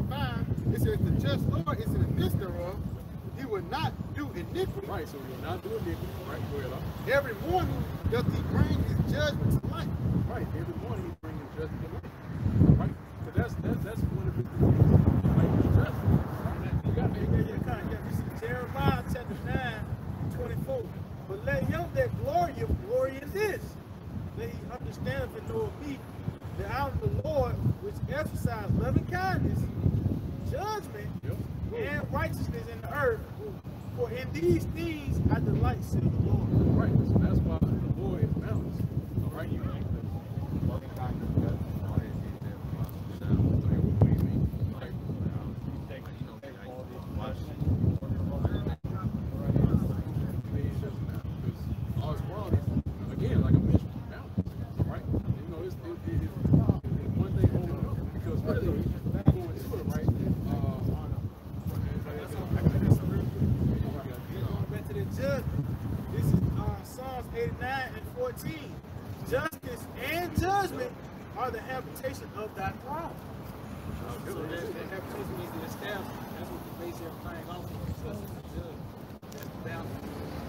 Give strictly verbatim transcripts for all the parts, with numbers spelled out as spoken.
five, it says the just Lord is in the midst thereof. He will not do iniquity. Right, so he will not do iniquity. Right, go ahead. Every morning doth he bring his judgment to light. Right, every morning he brings his judgment to light. Right, so that's that's that's one of the things. Like judgment. You got to yeah, yeah, kind of, yeah. You see Jeremiah chapter nine, twenty-four. But let him that glory of glory in this. Let he understand and know of me, that I am the Lord which exercise loving kindness, judgment, yep. and righteousness in the earth. For in these things I delight, said the Lord. Right, so that's why the Lord is balanced. All right, you loving kindness, judgment, all that is there. So what do you mean? Like, you take, you know, all this watching. All it's wrong is, again, like I mentioned, balance. Right? You know, it's, it, it, it's, it's one thing over another. Because really, going to it, right? Uh, to the judgment. This is uh, Psalms eighty-nine and fourteen. Justice and judgment are the habitation of thy throne. So that, that habitation needs to establish. That's what the base everything off of. Justice and judgment. That's the balance.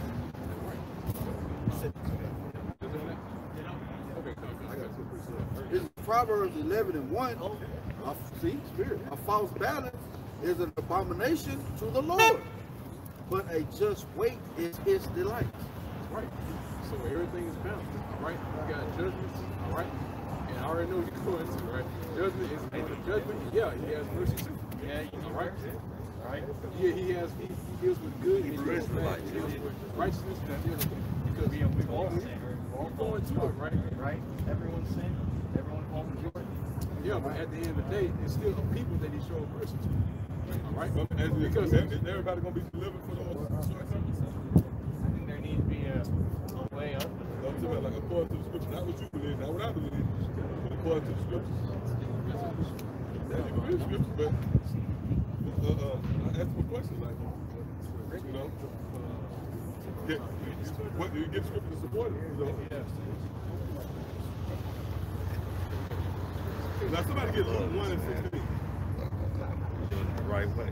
This is Proverbs eleven and one. A, see, spirit. A false balance is an abomination to the Lord, but a just weight is his delight. Right. So everything is balanced. All right. You got judgments. All right. And I already know what you're going to, right? Judgment is on the judgment. Yeah, he has mercy too. Yeah, you know, right? Right. Yeah, he has. He, he deals with good. He deals with bad. He deals with righteousness. He deals with because we we all all going to it, right? Right. Everyone's sin. Everyone falls short. Yeah, but at the end of the day, it's still the people that he showed mercy to. All right. Because is everybody gonna be delivered for those shortcomings? I think there needs to be a, a way up. I'm talking about like according to the scriptures, not what you believe, not what I believe, but according to the scriptures. Yeah, you can read the scriptures, but uh, uh, I asked him a question, like, you know, get, what do you get scripture to support it? You know? Now somebody get Luke one and sixteen. Doing it the right way.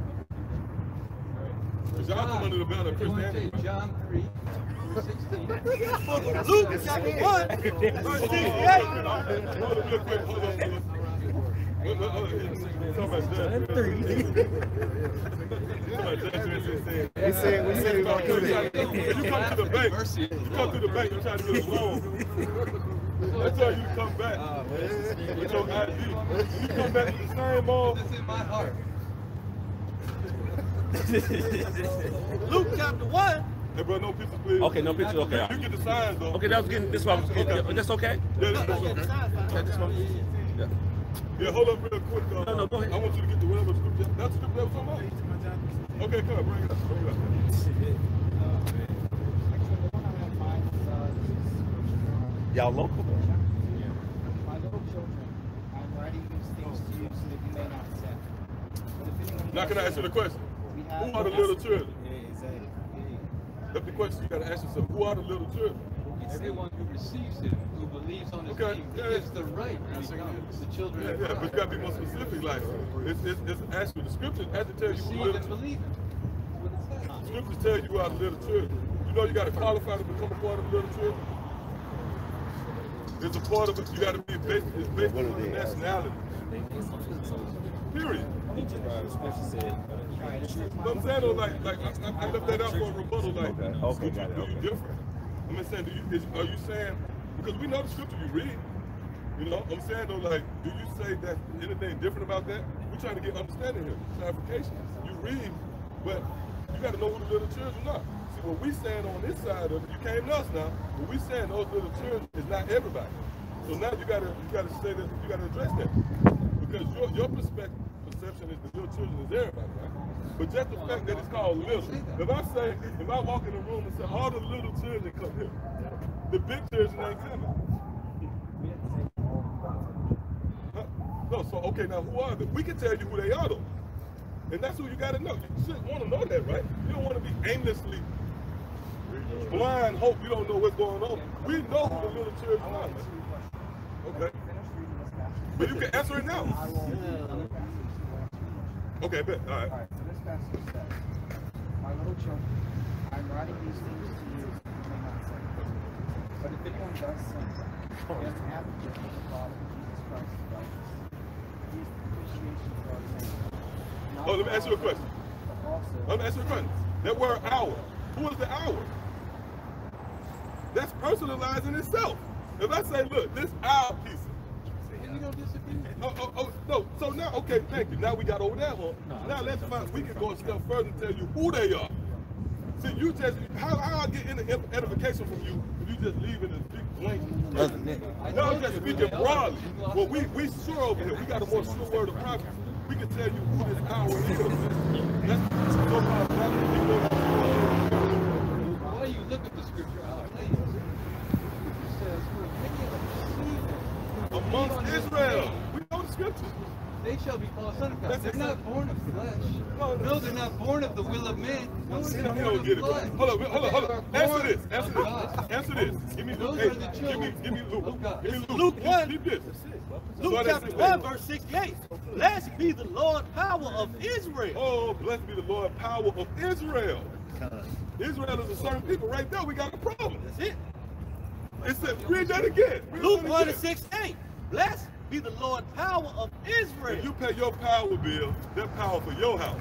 Because y'all come under the banner of Christianity. John three. Luke chapter one, verse sixty-eight. Hold on, real quick. Hold on. Hold on. Hold on. Talk about judgment. We said we said we gonna do that. You come to the bank. You come to the bank and try to get a loan. I tell you to come back with your I D. You come back with the same ball. This is my heart. Luke chapter one. Hey, bro, no pictures, please. Okay, no pictures. Okay. You get the signs, though. Okay, that was getting this one. Okay. That's okay. Yeah, that's okay. Okay, this one. Yeah. Yeah, hold up real quick. Uh, no, no, go ahead. I want you to get the whatever scripture. That's the scripture that was talking about. Okay, come on, bring it up. Bring it up. Y'all local? My little children, I'm writing these things to you so that you may not sin. Now, can I ask you the question? Who are the little children? That's the question you got to ask yourself. Who are the little children? Everyone who receives him, who believes on his okay. name, yeah. gives the right to become the children yeah, of yeah, God. but you got to be more specific. Like, it's, it's, it's actually the scripture has to tell you who Receive little and believe him. What is that? The scriptures tell you who are the little children. You know you got to qualify to become a part of the little children. It's a part of it. You got to be based. It's based on the nationality. Period. But I'm saying though, like, like I, I left that out for a rebuttal. Like, okay. Okay, would you, it, do okay. you different? I'm saying, do you, is, are you saying because we know the scripture you read? You know, I'm saying though, like, do you say that anything different about that? We're trying to get understanding here, clarification. You read, but you got to know who the little children are. See, what we saying on this side of it, you came to us now. What we saying those little children is not everybody. So now you gotta you gotta say that you gotta address that because your your perspective perception is the little children is everybody, right? But just the fact that it's called little. If I say if I walk in the room and say all the little children come here, the big children ain't coming. Huh? No, so okay, now who are they? We can tell you who they are though, and that's who you gotta know. You should want to know that, right? You don't want to be aimlessly blind hope you don't know what's going on. We know who the little children are. Okay. But you can answer it now. Okay, bet. All right. All right, so this passage says, my little children, I'm writing these things to you that you may not sin. But if anyone does sin, he has an advocate with the Father, Jesus Christ the righteous. He is the propitiation for our sins. Not Oh, let me ask you a for question. ours, but also Let me ask you a question. That word hour, who is the hour? That's personalized in itself. If I say, look, this hour piece. You don't disagree? Oh, oh, oh, no. So now, okay, thank you. Now we got over that one. Now let's find, we can go a step further and tell you who they are. See, you just, how, how I get any edification from you if you just leave it as big blank? No, I'm just speaking broadly. Well, we, we sure over here. We got a more sure word of prophecy. We can tell you who this hour is. That's no problem. Why you look at the scripture, I'll tell you. It says, "For many of the seed Amongst Israel. We know the scripture. they shall be called sons of God." That's They're not exactly- born of flesh. No, No, they're not born of the will of man. No, You they're don't born get of it. blood. Hold up, hold up, hold They up. are Answer born this. Answer of this. God. Answer this. Give me Those Luke. are Hey, the give me, children give me Luke. of God. Give me Luke. Luke Keep- one. Keep this. Luke Start at chapter sixty-eight. one, verse sixty-eight. Blessed be the Lord power of Israel. Oh, blessed be the Lord, power of Israel. Israel is a certain people. Right there, we got a problem. That's it. It said, read that again. Read Luke that one again. and sixty-eight. Blessed be the Lord power of If Israel. you pay your power bill, that power for your house.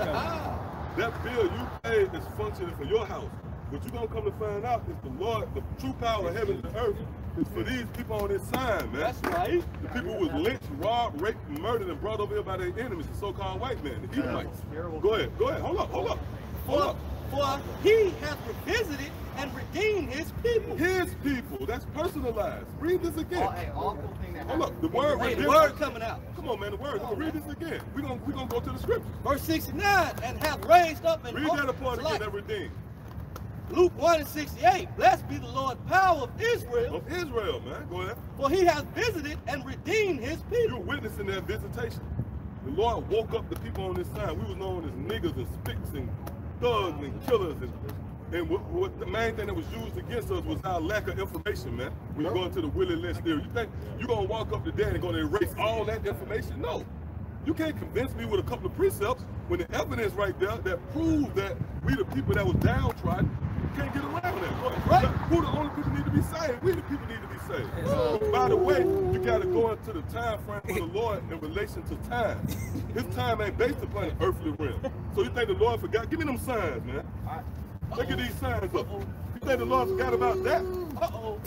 That bill you pay is functioning for your house. What you're going to come to find out is the Lord, the true power of heaven and earth, is for these people on this sign, man. That's right. The people who was lynched, robbed, raped, murdered, and brought over here by their enemies, the so-called white man, the Edomites. Go ahead, go ahead. Hold up, hold up. Hold For, up. for he hath revisited and redeemed his people. His people. That's personalized. Read this again. Hey, awful thing that Hold up. The word Hey, the redemption- word coming out. Come on, man. The word. Read this again. We're going we gonna go to the scriptures. Verse sixty-nine, and hath raised up and Read that apart again, that redeemed. Luke one and sixty-eight. Blessed be the Lord power of Israel, Of Israel, man. Go ahead. for he hath visited and redeemed his You're people. witnessing that visitation. The Lord woke up the people on this side. We was known as niggas and spicks and thugs and killers. And, and what, what the main thing that was used against us was our lack of information, man. When you go into the Willie Lynch theory, you think you're going to walk up to there and going to erase all that information? No. You can't convince me with a couple of precepts when the evidence right there that proves that we the people that was downtrodden can't get around that. Right. Who the only people need to be saved? We the people need to be saved. By the way, you got to go into the time frame of the Lord in relation to time. His time ain't based upon the earthly realm. So you think the Lord forgot? Give me them signs, man. Look at these signs up. You think the Lord forgot about that? Uh-oh.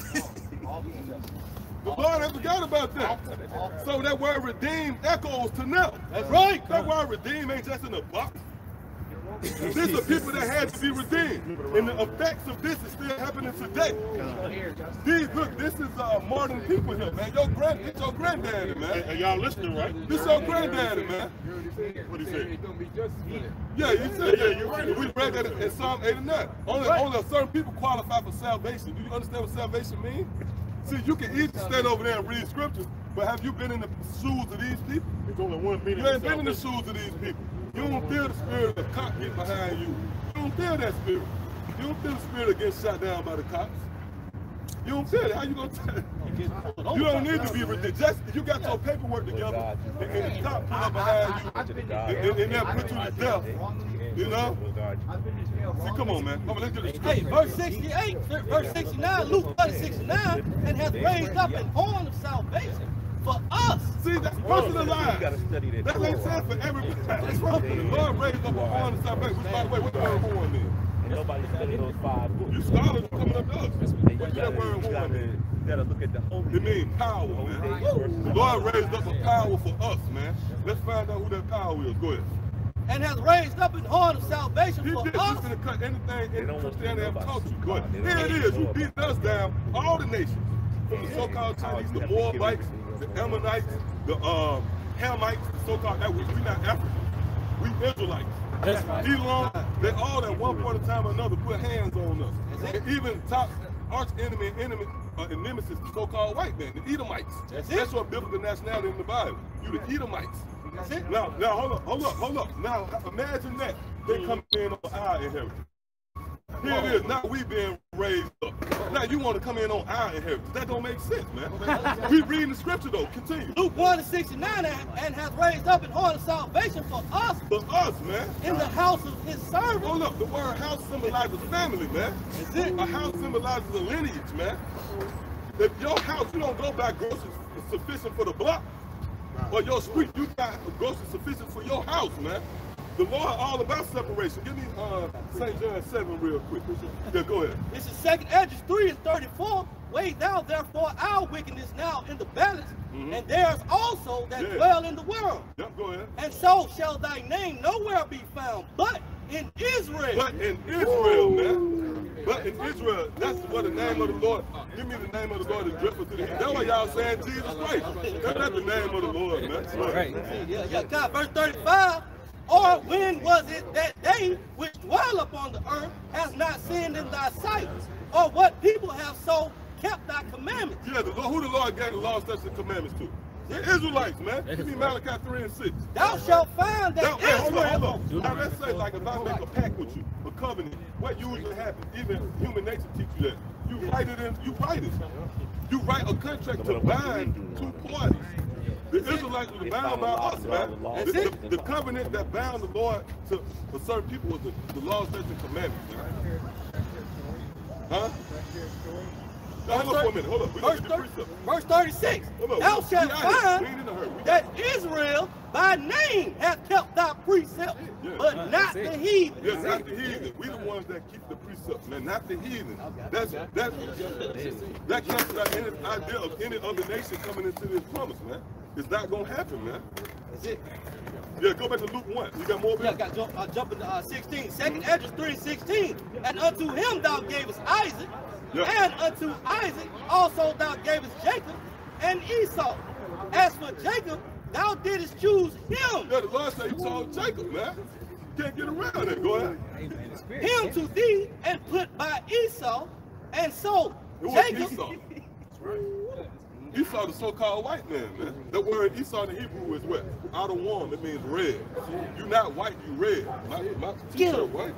The Lord ain't forgot about that. So that word redeemed echoes to now. That's right. That word redeemed ain't just in a box. These are people that had to be redeemed. And the effects of this is still happening today. These, look, this is uh, modern people here, man. Your grand, it's your granddaddy, man. Hey, y'all listening, right? This your granddaddy, man. What he say? It's going to be justice for them. Yeah, you said, yeah, you're right. We read that in Psalm eighty-nine. Only, only a certain people qualify for salvation. Do you understand what salvation means? See, you can easily stand over there and read scriptures, but have you been in the shoes of these people? There's only one meaning. You ain't been in the shoes of these people. You don't feel the spirit of the cop get behind you. You don't feel that spirit. You don't feel the spirit of getting shot down by the cops. You don't feel it. How you gonna tell it? You don't need to be ridiculous. Just you got your paperwork together, and, and the cop pull up behind you, and, and, and they'll put you to death. You know? See, come on, man. Come on, let's get this. Hey, verse sixty-eight, verse sixty-nine, Luke one and sixty-nine, and hath raised up an horn of salvation for us. See, that's You personalized. gotta study that. That ain't said for everybody. That's right. The Lord raised up a horn of salvation. Which, by the way, what the word horn mean? And nobody studied those five books. You scholars coming up to us. And What you does that gotta, word you horn gotta, mean? you gotta look at the holy. It means power, man. The Lord raised up a power for us, man. Let's find out who that power is. Go ahead. And hath raised up an horn of salvation He for did us. this to cut anything in don't want Christianity to have know taught about you. Go ahead. God. They don't Here want it to is. know You about beat us down, all the nations. From the so-called Chinese, the Moabites, the Ammonites, the um, Hamites, the so-called, that we, we not Africans. We Israelites. That's right. Elon, they all at one point in time or another put hands on us. And even top arch enemy and enemy uh, and nemesis, the so-called white man, the Edomites. That's That's it. what biblical nationality in the Bible. You the Edomites. That's it. Now, now hold up, hold up, hold up. Now imagine that they come in on our inheritance. Here it is. Now we being raised up. Now you want to come in on our inheritance. That don't make sense, man. We reading the scripture though. Continue. Luke one and sixty-nine, and, and hath raised up an horn of salvation for us For us, man. in the house of his servant. Hold up. The word house symbolizes family, man. Is it? A house symbolizes a lineage, man. If your house, you don't go buy groceries sufficient for the block, or your street, you got groceries sufficient for your house, man. The Lord all about separation. Give me uh, Saint John seven real quick. Yeah, go ahead. This is second Esdras three and thirty-four. Weigh thou therefore our wickedness now in the balance, Mhm. and theirs also that Yeah. dwell in the world. Yep, go ahead. And so shall thy name nowhere be found, but in Israel. But in Israel, man. But in Israel, that's what the name of the Lord. Give me the name of the Lord is dreadful to the heat. That's why y'all saying Jesus Christ. That's not the name of the Lord, man. Right. Yeah, yeah, God, verse thirty-five. Or when was it that they which dwell upon the earth has not sinned in thy sight? Or what people have so kept thy commandments? Yeah, the Lord, who the Lord gave the law, statutes, and commandments to? The Israelites, man. Give me Malachi three and six. Thou shalt find that Now, hey, hold on, Israel. hold on. Now let's say like if I make a pact with you, a covenant, what usually happens, even human nature teach you that. You write it in, you write it. You write a contract to bind two parties. The Israelites were bound by us, man. The, the, the covenant that bound the Lord to for certain people was the, the law, statutes, and commandments, man. Huh? Now, hold up for a minute, hold up. We Verse, gonna get the thirty, precept. verse thirty-six. Hold up. Thou We shalt out here. We find ain't in a hurry. We that Israel by name hath kept thy precepts, Yeah. but not the heathen. Yes, not the heathen. We the ones that keep the precepts, man, not the heathen. That's that that cancels out any idea of any other nation coming into this promise, man. It's not gonna happen, man. That's it. Yeah, go back to Luke one. You got more? Yeah, got jump, uh, jump into uh, sixteen. Second Esdras three and sixteen. And unto him thou gavest Isaac, Yeah. and unto Isaac also thou gavest Jacob and Esau. As for Jacob, thou didst choose him, Yeah, the Lord said he told Jacob, man. You can't get around it. Go ahead. him to thee, and put by Esau, and so It was Jacob. Esau. Esau, the so-called white man, man. That word Esau in Hebrew is what? Out of warm, it means red. You not white, you red. My, my t-shirt white.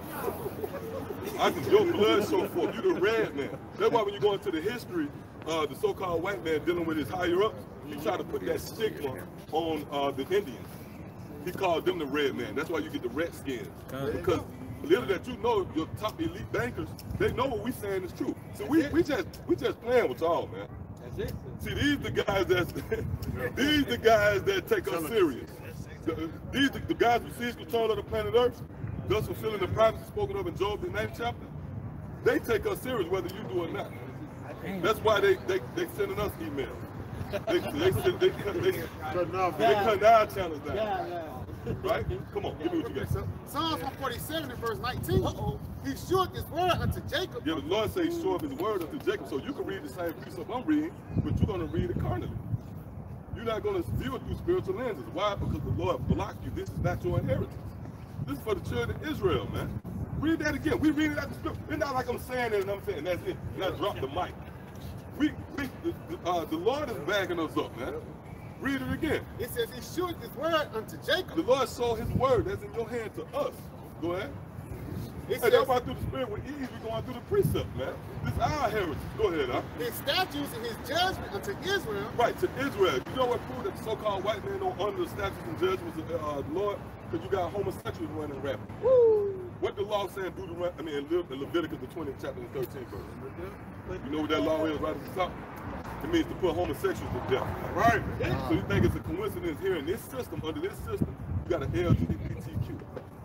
I can, your blood show forth. You the red man. That's why when you go into the history, uh, the so-called white man dealing with his higher ups, he tried to put that stigma on uh, the Indians. He called them the red man. That's why you get the Redskins. Because little that you know, your top elite bankers, they know what we saying is true. So we, we just we just playing with y'all, man. That's it. See, these the guys that's these the guys that take us serious. The, these the, the guys who seize control of the planet Earth, thus fulfilling the prophecy spoken of in Job, the ninth chapter. They take us serious whether you do or not. That's why they they they sending us emails. They they send, they, cut- they, they cut our channels down. Yeah, yeah. Right? Come on, give me what you got. Psalms one forty-seven and verse nineteen. Uh-oh. He showed his word unto Jacob. Yeah, the Lord says he's sure of his word unto Jacob. So you can read the same precept I'm reading, but you're going to read it carnally. You're not going to view it through spiritual lenses. Why? Because the Lord blocked you. This is not your inheritance. This is for the children of Israel, man. Read that again. We read it out the script. It's not like I'm saying it and I'm saying that's it. And I drop the mic. We, we the, the, uh, the Lord is backing us up, man. Read it again. It says he showed his word unto The Jacob. Lord showed his word that's in your hand to us. Go ahead. It Hey, says that's why through the spirit with ease we going through the precept, man. This is our heritage. Go ahead, huh? his statutes and his judgment unto Israel. Right, to Israel. You know what proved that the so-called white man don't honor the statutes and judgments of uh, the Lord? Because you got homosexuals running rapid. What the law saying, do the I mean, in Le in Leviticus, the twentieth chapter and thirteenth verse. You know what that law is right at the top? It means to put homosexuals to death. Right. So you think it's a coincidence here in this system, under this system, you got an L G B T Q.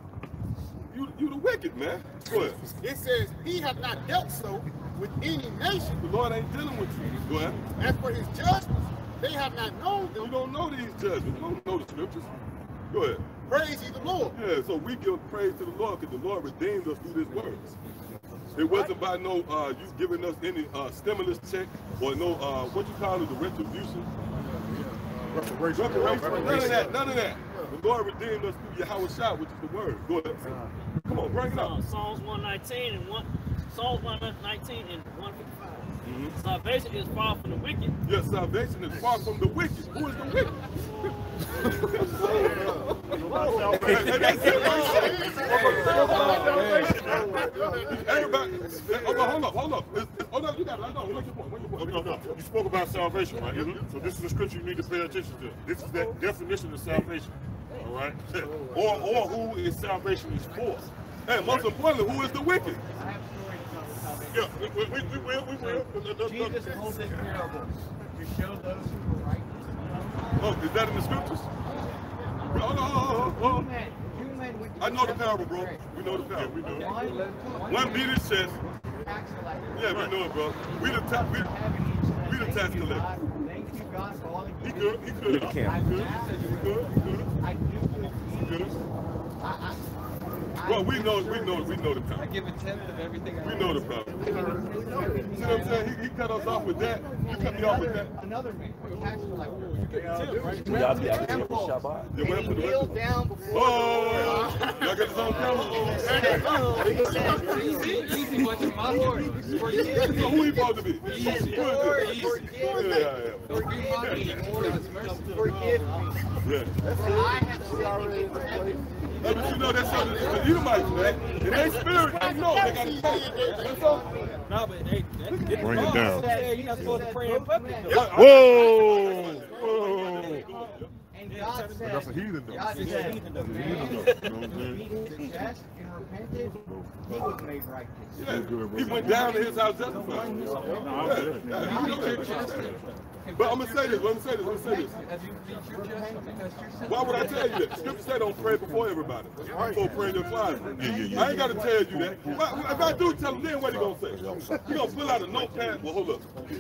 You, you the wicked, man. Go ahead. It says he hath not dealt so with any nation. The Lord ain't dealing with you. Go ahead. As for his judgments, they have not known You them. don't know these judgments. You don't know the scriptures. Go ahead. Praise ye the Lord. Yeah, so we give praise to the Lord because the Lord redeemed us through this word. It wasn't by no, uh, you giving us any uh, stimulus check or no, uh, what you call it, the retribution. Reparation. Reparation. None of that, none of that. The Lord redeemed us through Yahweh Shah, which is the word. Go ahead. Come on, bring it up. Uh, Psalms one nineteen and one Psalms one nineteen and one fifty-five. Mm-hmm. Salvation is far from the wicked. Yes, salvation is far from the wicked. Who is the wicked? up, hold up. It's, it's, hold up, you got it. I know. Make your point. Make your point. No, no, no. You spoke about salvation, right? Mm-hmm. So this is a scripture you need to pay attention to. This is the definition of salvation. All right? or or who is salvation is for. And most importantly, who is the wicked? I have stories about salvation. Yeah, we, we, we will, we will. Jesus told this parable to show those who were righteous. Oh, is that in the scriptures? Hold on, hold on, hold Two on. men, two men went to I know the temple parable, to bro. pray. We know the parable. We know it. One, one One beat his chest. tax collector. Yeah, we know it, bro. We the tax. We, we the tax collector. Thank you, God, for all that He you could. He could. did. He could. I've He asked could. you. He could. He could. I do good He could. deeds. I, I, Well, we know, we know, we know the I problem. give a tenth of everything I We know the problem. See what I'm saying? He, he cut us off with that. You cut me off with that. Another man, a tax collector. Y'all be out there with Shabbat. You went And for he the kneeled rest. down before Oh, y'all got this on camera. Easy, easy, what's in my Lord? So Forgive me. who he supposed to be? Easy. Who is Lord, it? forgive Yeah, me. yeah, Forgive me. God's mercy. Forgive me. yeah. For I have sinned against heaven. Hey, but you know that's something the Edomites, man. In their spirit, they know they got to pay. That's all. No, but they, they, Bring it down. Yeah, you're not supposed to pray in public. though. Whoa! Whoa! And God said, That's a heathen, though. God said, That's a man, heathen, though. You know what I'm who saying? beat his chest and repented, he was made righteous. Yeah. He went down to his house justified. Yeah. Yeah. You know that. But I'm gonna say this. Let me say this. Let me say this. As you beat your chest because your sin. Why would I tell you that? Scripture say don't pray before everybody. Before praying in your closet. Yeah, yeah, yeah. I ain't gotta tell you that. But if I do tell him, then what he gonna say? He gonna pull out a notepad. Well, hold up.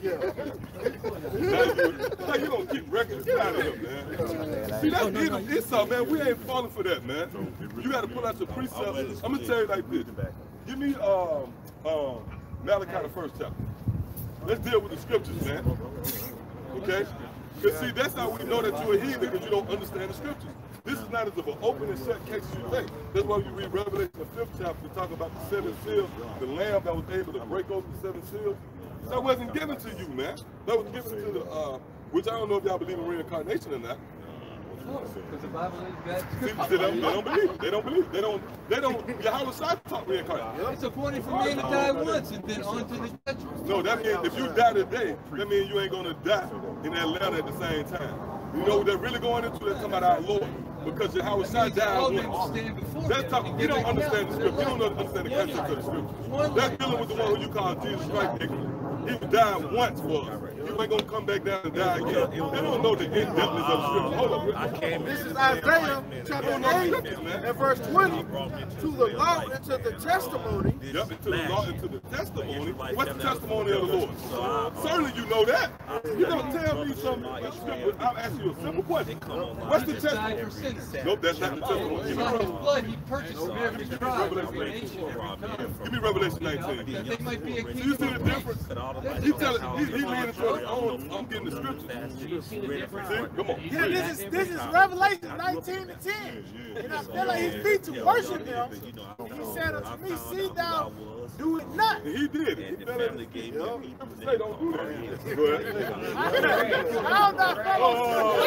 Now you, now you gonna keep records out of him, man. See, that's Edom Esau, man. We ain't falling for that, man. You gotta pull out your precepts. I'm gonna tell you like this. Give me um um Malachi the first chapter. Let's deal with the scriptures, man. Okay? Because see, that's how we know that you're a heathen, because you don't understand the scriptures. This is not as of an open and shut case as you think. That's why you read Revelation the fifth chapter, talk about the seven seals, the lamb that was able to break open the seven seals. That wasn't given to you, man. That was given to the, uh, which I don't know if y'all believe in reincarnation or not. Because the Bible is that. See, they, don't, they don't believe it. They don't believe it. They don't, they don't, Yahweh Shai taught reincarnation. It's appointed for man to die once and then on to the judgment. No, that means if you die today, that means you ain't gonna die in Atlanta at the same time. You know what they're really going into? They're talking about our Lord. Because Yahweh Shai All died men once. stand before That's him talking, and you give don't understand the account scripture. for You their don't understand the context of the scripture. One That's life. dealing with the one who you call Jesus Christ ignorant. He died once for us. You ain't gonna come back down and die again. They don't know the in-depthness of the scripture. Hold up. This is Isaiah chapter eight and verse twenty. To the law and to the testimony. Yep, into the law, into the testimony. What's the testimony of the Lord? Certainly you know that. You don't tell me something. I'll ask you a simple question. What's the Jesus died testimony? for sins. Nope, that's not the testimony. Give me, By his Revelation- blood, he purchased from every tribe, every nation, every tongue. give me Revelation nineteen. That they might be a So you kingdom see the of difference? priests. He telling, he, he leaning towards his own. I'm getting the scriptures. See, come on. Yeah, this is this is Revelation nineteen to ten. And I fell at his feet to worship him. And he said unto me, see thou do it not. And he did it. He fell at his feet. Say, don't do that. Go ahead. How thy fellow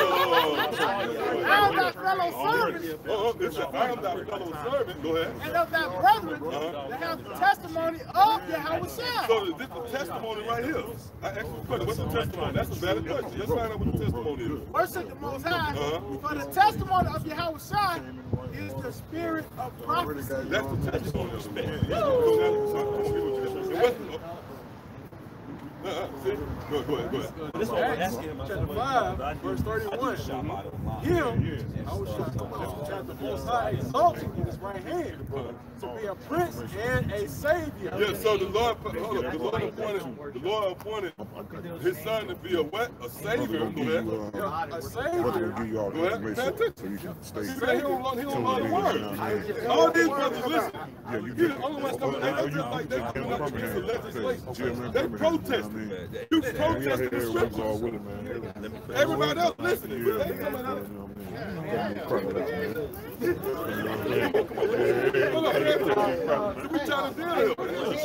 Oh, how thy fellow servants oh, oh, it's a, I am thy fellow servant. Go ahead. and of thy brethren that have the testimony of Yahweh Shai. So this is the testimony right here. I asked you a question. What's the testimony? That's a valid question. Let's find out what the testimony is. Worship the Most High. Uh-huh. For the testimony of Yahweh Shai is the spirit of prophecy. That's the testimony of the man. And what's the, uh, see? Go, go ahead, go ahead. This one, that's him. Chapter five, verse thirty-one. Him, I was chapter Most High exalted in his right hand to be a prince and a savior. Yeah, so the Lord, hold up, the Lord appointed, the Lord appointed his son to be a what? A savior. Go ahead. Yeah, a Brother savior. will give you all Go the ahead. information Pay so you can stay He said he don't learn, he don't learn the tuned in, you know what I word. mean? All these brothers listen. Yeah, you He get the only ones coming. They oh, don't just like they coming up against the legislation. Jim, They man, protest. you know what I mean? You Yeah, we out protest here the every week all scriptures. with it, man. Everybody else listening. Yeah, They man, coming out. you know what I mean? Come on, man. Hold up, man. We trying to deal with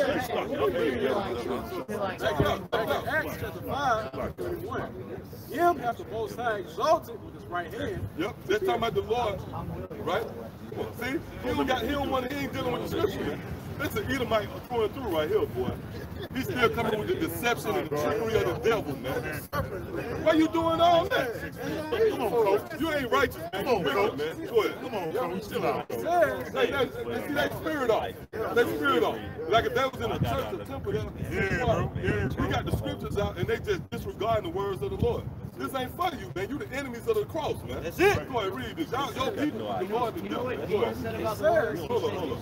it. Check it out. Check it out. Acts chapter five, thirty-one. Him hath the Most High exalted with his right hand. Yep, they're talking about the Lord, right? See, he don't got, he don't want, he ain't dealing with the scripture. This is an Edomite through and through right here, boy. He's still coming with the deception and the trickery of the devil, man. Why you doing all that? Come on, coach. You ain't righteous, man. Come on, coach. Man. Go ahead. Come on, coach. Chill out, coach. Like that, see that spirit off. That spirit off. Like if that was in a church or temple, then yeah, bro. Yeah, bro. We got the scriptures out and they just disregarding the words of the Lord. This ain't for you, man. You the enemies of the cross, man. That's it. Go ahead, read this. Y'all, your people, the Lord, the devil. Go ahead. Hold on, hold on.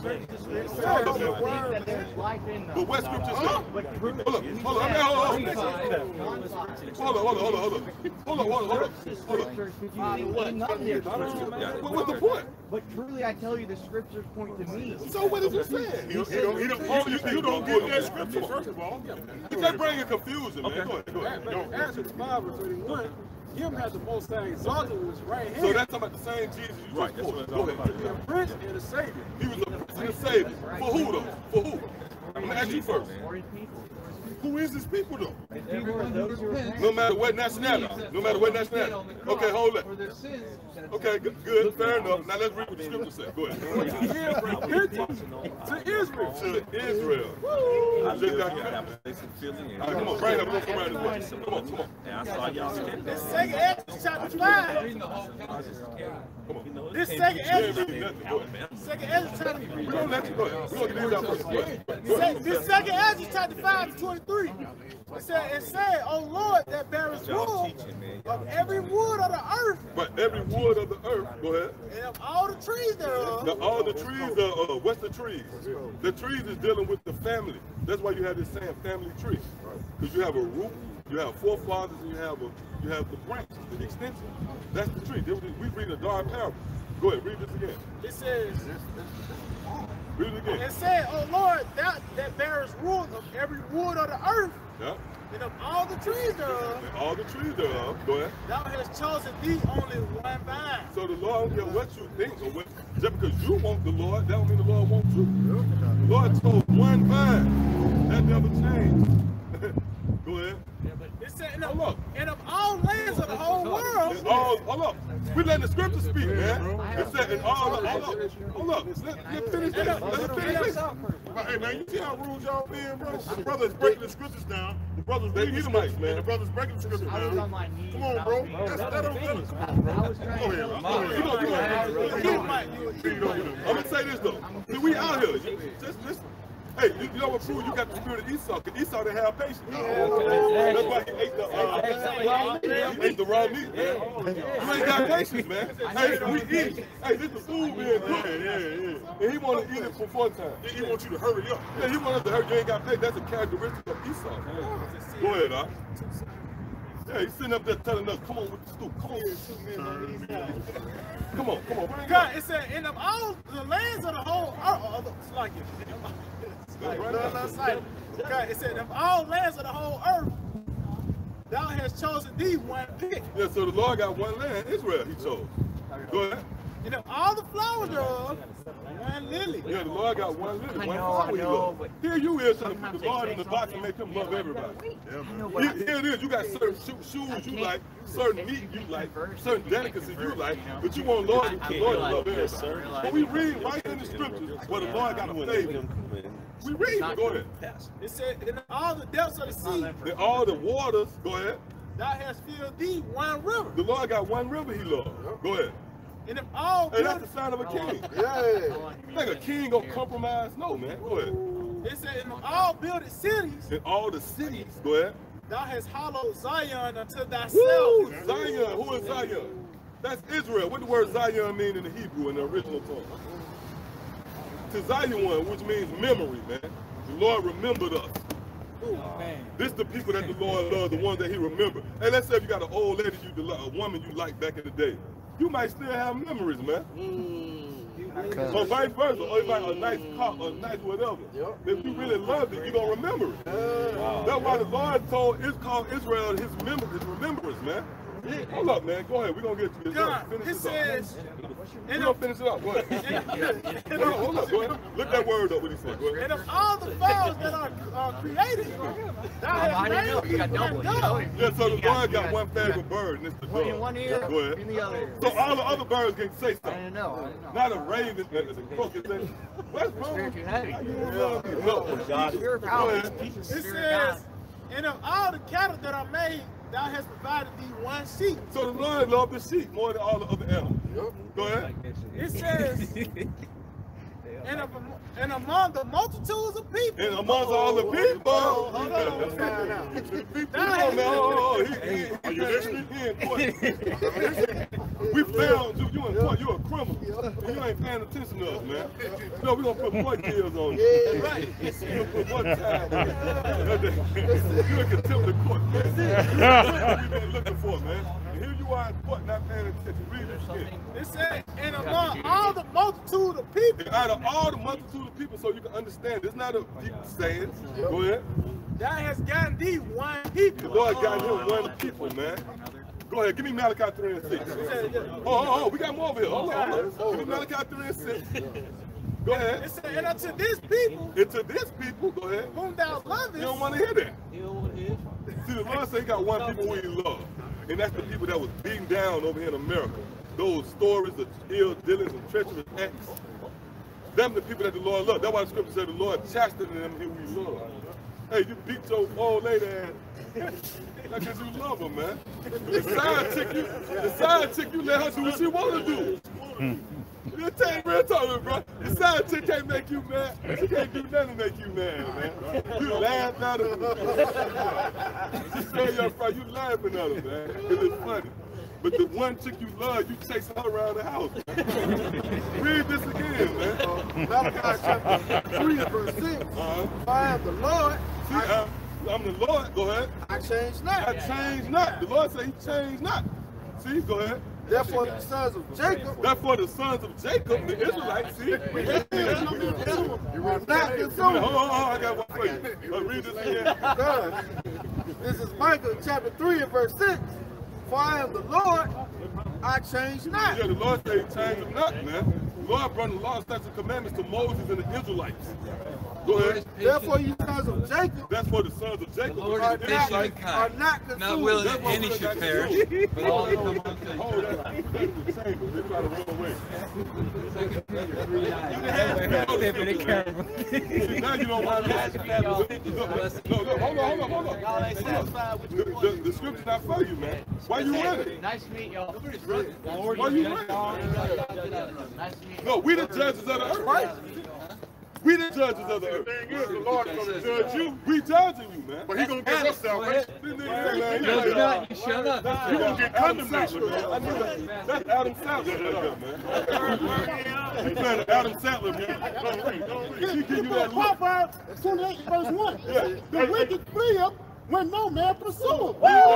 But what scripture says? Hold on, hold on, hold on, hold on. Hold on, hold on, hold on, hold on. Hold on, hold on, hold on. What? What's the point? But truly, I tell you, the scriptures point to me. So what is he saying? You don't, you don't, you, you don't get that scripture, first of all. You just bringing confusion, man. Go ahead, go ahead. Acts five or thirty-one, him has the most high exalted was right hand. So that's talking about the same Jesus you right, just quoted. Go ahead. He was a prince and a savior. He was a prince and a savior. For who though? For who? I'm gonna ask you first. Who is his people though? No matter what nationality. No matter what nationality. Okay, hold it. Okay, good, good, fair enough. Now let's read what the scripture says. Go ahead. To Israel. To Israel. I literally have a basic feeling. All right, come on, bring it up. Let's go around this way. Come on, come on. And I saw y'all skipping. Second Ezra chapter five. Come on. This second Ezra. Second Ezra chapter. We're gonna let you go ahead. We're gonna get these out first. Go ahead. Go ahead. This second Ezra chapter five to twenty-three. It said, it said, "O Lord, that bearest rule of every wood of the earth." But every wood of the earth. Go ahead. And of all the trees thereof. The, all the trees are. Uh, what's the trees? The trees is dealing with the family. That's why you have this saying, family tree. Because you have a root, you have forefathers, and you have a you have the branch, the extension. That's the tree. We read a dark parable. Go ahead, read this again. It says. Read it again. It said, "O Lord, that that bearest rule of every wood of the earth." Yeah. And of all the trees thereof. And all the trees thereof. Go ahead. Thou hast chosen thee only one vine. So the Lord don't care what you think or what. Just because you want the Lord, that don't mean the Lord wants you. The Lord told one vine. That never changed. Go ahead. It said, and of, and of all lands of the whole world. And all, hold up. We letting the scripture speak, man. It said in all the, hold up. Hold up. Let, let's finish this. Let's finish this. Hey, man, you see how rude y'all being, bro? The brothers breaking the scriptures down. The brothers They reading the Edomites, scriptures, man. and the brothers breaking the scriptures down. Come on, bro. That's, that don't, that don't, come on, bro. Go ahead. Go ahead. I'm gonna say this though. See, we out here. You, just listen. Hey, you, you know what prove you got the spirit of Esau? Because Esau didn't have patience. That's why he ate the uh, he ate the raw meat, man. You ain't got patience, man. Hey, we eat. Hey, this is food being cooked. Yeah, yeah, yeah. And he want to eat it for four times. He, he wants you to hurry up. Yeah, he want us to hurry. You ain't got patience. That's a characteristic of Esau. Go ahead, huh? Yeah, he's sitting up there telling us, come on with the scoop. Come on. Come on, come on. God, it said, and of all the lands of the whole earth, it's like it. Like, no, no, sight. God, it said, of all lands of the whole earth, thou hast chosen thee one pick. Yeah, so the Lord got one land, Israel, he chose. Go ahead. And of all the flowers thereof, one lily. Yeah, the Lord got one lily, one flower he loves. Here you is trying to put the Lord in the box and make him love everybody. Here, here it is, you got certain sho shoes you like, certain meat you like, certain delicacies you like, but you want Lord, the Lord to love everybody. But we read right in the scriptures where the Lord got a favor. We read it, go ahead. It said, in all the depths of the sea, in all the waters, go ahead. Thou hast filled thee one river. The Lord got one river he loves. Go ahead. And if all hey, that's the sign of a king. Yeah. You think a king gonna compromise? No, man. Go ahead. It said, in all builded cities. In all the cities. Go ahead. Thou hast hallowed Zion unto thyself. Woo! Zion. Who is Zion? That's Israel. What the word Zion mean in the Hebrew in the original tongue? To Zion, which means memory, man. The Lord remembered us. Ooh, man. This is the people that the Lord loves, the ones that he remembered. Hey, let's say if you got an old lady, you a woman you liked back in the day. You might still have memories, man. Mm. Or vice versa, or like a nice car, a nice whatever. Yep. If you really loved it, you're going to remember it. Wow. That's why the Lord told, it's called Israel his, mem his remembrance, man. Hold up, man. Go ahead. We're going to get to this. God, Finish it this says, up. We're going to finish it up. Go ahead. Hold up, hold up. Go ahead. Look that word up what he said. Go ahead. and of all the fowls that are uh, created, thou hast made know. You got double. dove. Yeah, so the Lord got one favorite bird, and it's the dove. In one ear, Go ahead. in the other ear. So all the other birds can say I something. didn't know. I didn't know. Not a raven, uh, the crook is saying, what's wrong? Spiritual heavy. No, no. God. Spirit Go power. ahead. Keep the It spirit says, God. and of all the cattle that are made, thou hast provided thee one sheep. So the Lord loved the sheep more than all the other animals. Go ahead. It says, and, of, and among the multitudes of people. And amongst all the people. Hold on, let's find out. Come on, man. Oh, he, he, he, Are you listening? He in court. We found you. You in court. You're a criminal. And you ain't paying attention to us, man. No, we're going to put more deals on you. Yeah. Right. We're going to put more time on you. You're in contempt of court, man. That's what we've been looking for, man. And here you are in court not paying attention. Read this shit. It says, and among all the multitude of people, And out of all the multitude of people, so you can understand, it's not a deep saying. Go ahead. thou hast gotten thee one The people. Lord got him one people, man. Go ahead, give me Malachi three and six. Oh, oh, oh, we got more over here. Hold on, hold on. Give me Malachi three and six. Go It ahead. said, and unto this people, And to this people, go ahead. whom thou lovest, You don't want to hear that. See, the Lord said he got one people who he loves. And that's the people that was beaten down over here in America. Those stories of ill dealings and treacherous acts. Them the people that the Lord loved. That's why the scripture said the Lord chastened them who we love. Hey, you beat your old lady ass. That's because you love her, man. The side chick, you, the side chick, you let her do what she want to do. You tell you real talk, bro. The side chick can't make you mad. She can't do nothing to make you mad, man. You laugh at her. She say you're friend, you laughing at her, man. Because it's funny. But the one chick you love, you chase her around the house. Read this again, man. Uh, Malachi chapter three, verse six. Uh-huh. I am the Lord. See, I, I'm the Lord. Go ahead. I change not. I change not. The Lord said he changed not. See, go ahead. Therefore, the sons of Jacob Therefore, the sons of Jacob, the Israelites, see, we have are not Hold consumed. on, hold on, I got one for you. Uh, read this again. God. This is Micah chapter three and verse six. For I am the Lord, I change not. Yeah, the Lord said he changed not, man. The Lord brought the law, statutes, and commandments to Moses and the Israelites. Go ahead. Therefore, you sons of Jacob That's for the sons of Jacob. Lord are is not, patient and are kind, not consumed. not willing That's that what any we should got perish, to but all come unto Oh, that's, that's the chamber. They try to run away. See, now you don't want to look, look, look, hold on, hold on, hold on. Y'all ain't satisfied with The, your the, one. the scripture's not for you, man. Why you running? Nice to meet y'all. Why you running? Nice to meet you. No, we the judges of the earth, right? We the judges of the The earth. thing is, the Lord is going to judge you, We judging you, man. but He going to give us salvation. This nigga say, man, Judge you not, you shall not. That's You gonna get Adam condemnation. Sandler, man. I knew that. That's Adam Sandler right there, man. You playing Adam Sandler, man. Don't read, don't read. He give you that look. Proverbs twenty-eight, verse one. Yeah. The wicked fleeth when no man pursueth.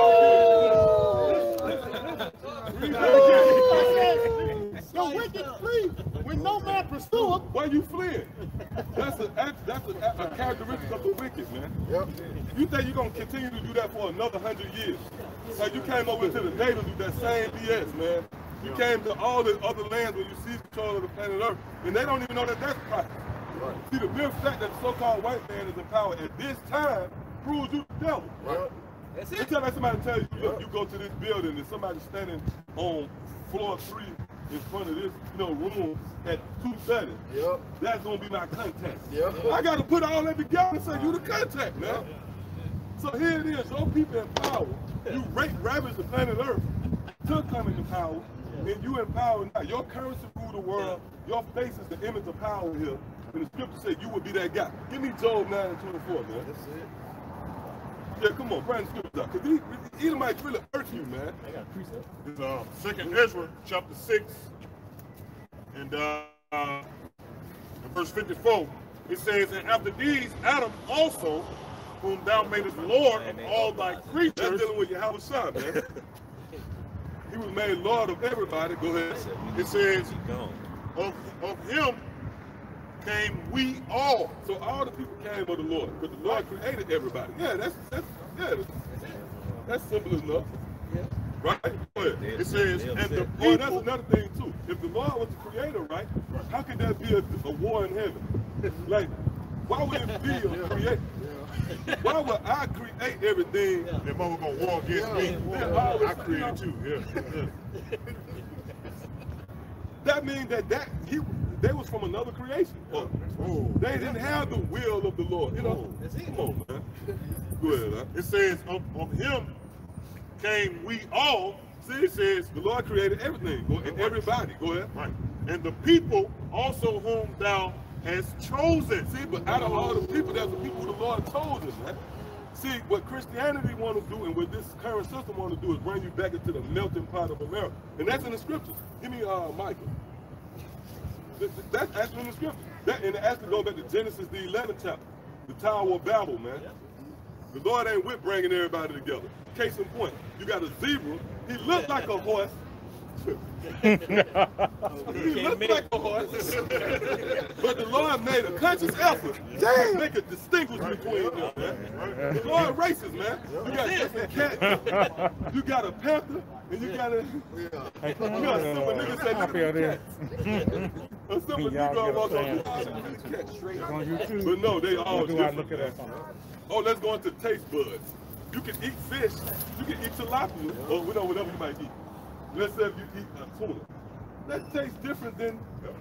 The wicked flee when no man pursueth. Why you fleeing? That's a that's a, a characteristic of the wicked, man. Yep. You think you're gonna continue to do that for another hundred years? Like you came over to the day to do that same B S, man. You came to all the other lands where you see control of the planet Earth, and they don't even know that that's practice. Right. See, the mere fact that the so-called white man is in power at this time proves you the devil. Right. That's it. Tell somebody tell you, look, you go to this building and somebody's standing on floor three in front of this, you know, room at two thirty. Yep. That's gonna be my contact. Yep. I gotta put all that together and say you the contact, man. So here it is, your people in power, you rape, ravage the planet Earth to come into power, and you in power now. Your currency rule the world, your face is the image of power here. And the scripture said you would be that guy. Give me Job nine and twenty-four, man. That's it. Yeah, come on, bring the scriptures up. Because these Edomites really hurt you, man. It's uh, Second Ezra, chapter six, and uh, uh, in verse fifty-four, it says, and after these, Adam also, whom thou madest Lord of all thy That's creatures, dealing with Yahweh Shah, man. He was made Lord of everybody. Go ahead. it says, of, of him came we all. So all the people came of the Lord, but the Lord created everybody. Yeah, that's that's yeah, that's simple enough. Right? Go ahead. It says, and the Well, that's people, another thing too. If the Lord was the creator, right? How could that be a, a war in heaven? Like, why would it be a creator? Why would I create everything? their mama gonna war against me. Yeah. I created you. Yeah. That means that that he they was from another creation. Oh, they didn't have the will of the Lord. You know, come on, man. Go ahead. Huh? It says, of, of him came we all. See, it says the Lord created everything go, and everybody. Go ahead. Right. And the people also whom thou hast chosen. See, but out of all the people, there's the people the Lord chosen, man. See, what Christianity want to do and what this current system want to do is bring you back into the melting pot of America. And that's in the scriptures. Give me uh, Michael. Th- th- That's actually in the scriptures. That, and it actually goes back to Genesis, the eleventh chapter. The Tower of Babel, man. The Lord ain't with bringing everybody together. Case in point, you got a zebra. He looked like a horse. He looked like a horse. But the Lord made a conscious effort to make a distinguish between them, man. The Lord racist, man. You got different cats. You got a panther, and you got a... You got a simple nigga say, look at the cats. A simple Negro walk on the cat straight. On YouTube. But no, they all Or do I different. look at that? Oh, let's go into taste buds. You can eat fish. You can eat tilapia, or whatever, whatever you might eat. Let's say if you eat a tuna. That tastes different than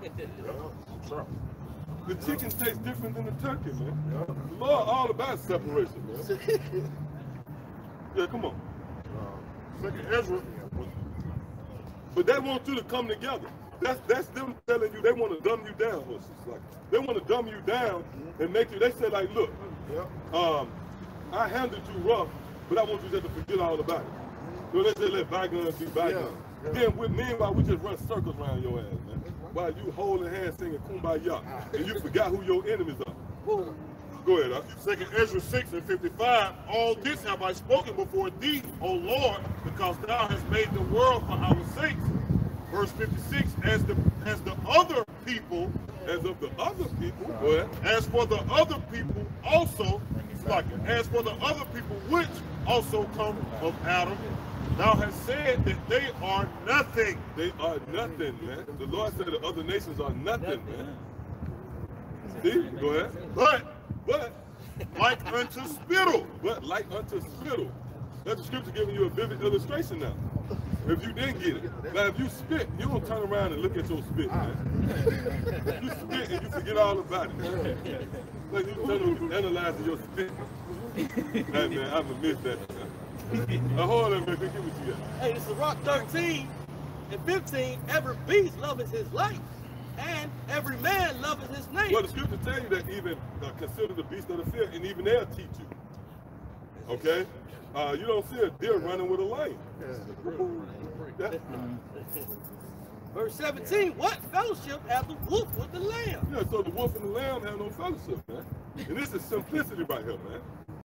the chicken tastes different than the turkey, man. The Lord all about separation, man. Yeah, come on. Second Ezra. But they want you to come together. That's that's them telling you they want to dumb you down. It's like they want to dumb you down and make you. They say like, look, um, I handled you rough, but I want you just to forget all about it. So let's just let bygones be bygones. Yeah, yeah. Then with meanwhile we just run circles around your ass, man. While you holding hands singing Kumbaya, and you forgot who your enemies are. Go ahead, huh? Second Ezra six and fifty-five. All this have I spoken before thee, O Lord, because thou hast made the world for our sakes. Verse fifty-six, as the as the other people, as of the other people, go ahead. As for the other people also, like as for the other people which also come of Adam, thou hast said that they are nothing. They are nothing, man. The Lord said the other nations are nothing, man. See? Go ahead. But but like unto spittle. But like unto spittle. That's the scripture giving you a vivid illustration now. If you didn't get it. Now if you spit, you don't turn around and look at your spit, man. You spit and you forget all about it. Like you turn around and analyzing your spit. Hey man, I'm gonna miss that. Now hold on, man, give me what you got. Hey, this is Rock thirteen and fifteen. Every beast loveth his life, and every man loveth his name. Well, the scripture tell you that even uh, consider the beast of the field, and even they'll teach you. Okay? Uh, you don't see a deer running with a lion. That, Verse seventeen, what fellowship hath the wolf with the lamb? yeah, so the wolf and the lamb have no fellowship, man. And this is simplicity right here, man.